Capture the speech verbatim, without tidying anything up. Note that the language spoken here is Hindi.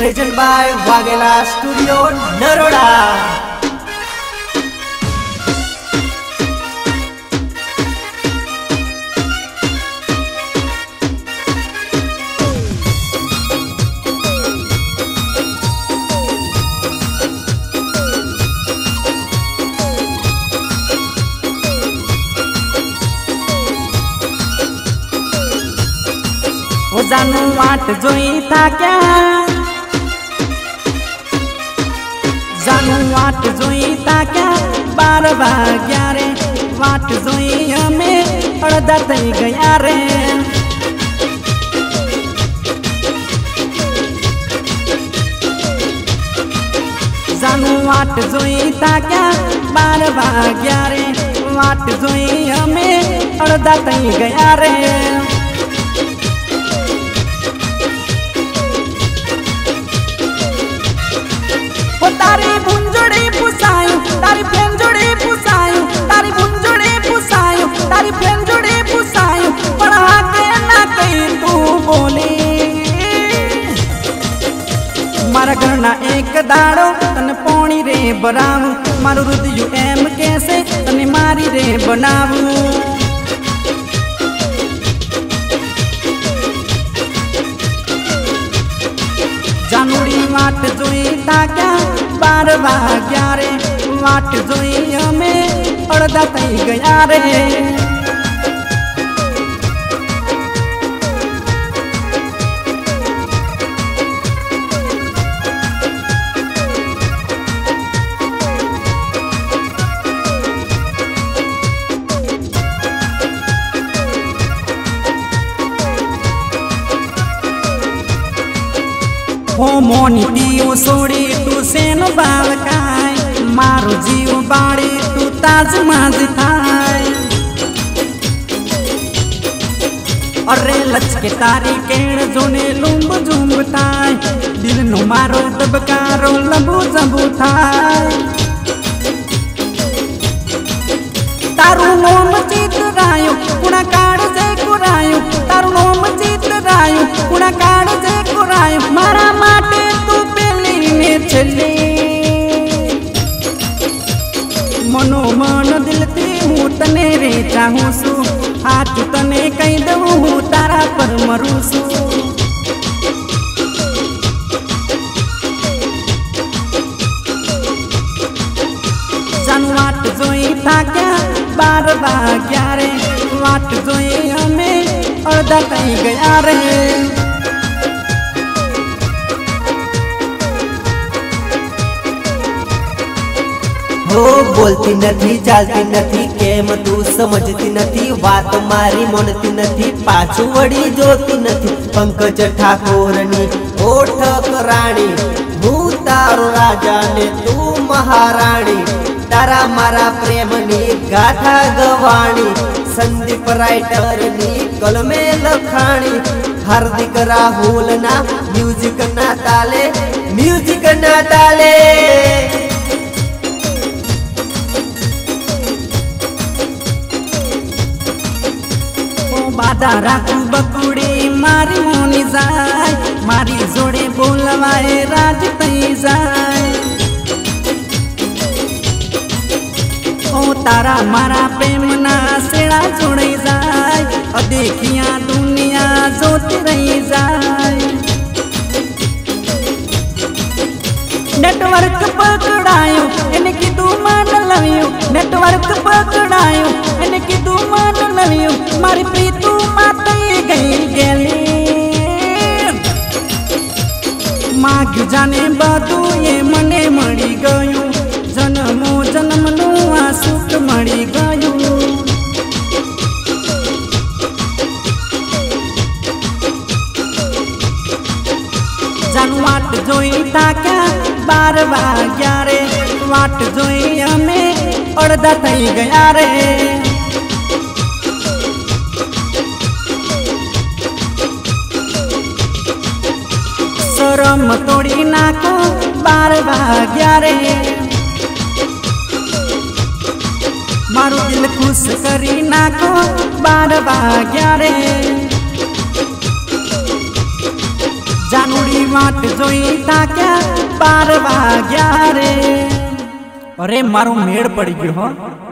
Present by Wagela Studio Naroda. जानू वाट जोई था क्या जानू वाट जोई था क्या बार भाग्या रे वाट जोई हमें अड़दा तई गया रे जानू वाट जोई था क्या बार भाग्या रे वाट जोई हमें अड़दा तई गया रे तारी भुंजड़ी पुसायू तारी फेंजड़ी पुसायू तारी भुंजड़ी पुसायू तारी फेंजड़ी पुसायू पढ़ा के ना कहीं तू बोली मारा घरना एक दाड़ो तने पौनी रे बनाऊ मारू रुदयू एम कैसे तने मारी रे बनाऊ जानूड़ी वाट जोई था क्या बार भाग्या रे वाट जोई हमें अड़दा तई गया रे हो मोनी दियो सोड़ी तू सेन बाल काय मारो जीव बाड़ी तू ताज माज थाय अरे लचके तारी केड़ जोने लुम्ब जुम्ब थाय दिल नो मारो दबकारो लबू जबू थाय तारू नोम चित रायो कुणा काड़ जे कुरायो तारू नोम चित रायो कुणा काड़ जे कुरायो मारा माटे तू पेली में चली मनो मन दिल थी हूँ तने रे चाहूँ सु हाथ तने कहीं दऊ हूँ तारा पर मरू सु जानू वाट जोई था क्या बार भाग्या रे वाट जोई हमें अड़दा तई गया रे हो बोलती नथी चालती नथी केम तू समझती नथी वात मारी मोनती नथी पाछू वड़ी जोती नथी पंकज ठाकोरनी ओठ राणी हूँ तारो राजा ने तू महाराणी तारा मारा प्रेमनी गाथा गवाणी संदीप राइटर नी कलमे लखाणी हार्दिक राहुल ना म्यूजिक ना ताले म्यूजिक ना ताले बाधा राखू बकुड़ी मारी मोनी जाय मारी जोड़े बोलवाए राज तई जाय ओ तारा मारा प्रेम ना सेड़ा जोड़े जाय अदेखिया दुनिया जोती रही जाय नेटवर्क पकड़ायो इनकी तू मान लवियो नेटवर्क पकड़ायो इनकी तू मान लवियो मारी प्रीतु माते गई गेली माग जाने बातू ये मने मड़ी गयो जन्मो जन्म नु आ सुख मड़ी गयो जानू वाट जोई था क्या बार भाग्या रे वाट जोई हमें अड़दा तई गया रे शरम तोड़ी नाको बार भाग्या रे मारू दिल खुश करी नाको बार भाग्या रे जानूड़ी वाट जोई ताक्या बार वाग्या रे। अरे मारो मेड़ पड़ी गयो हो।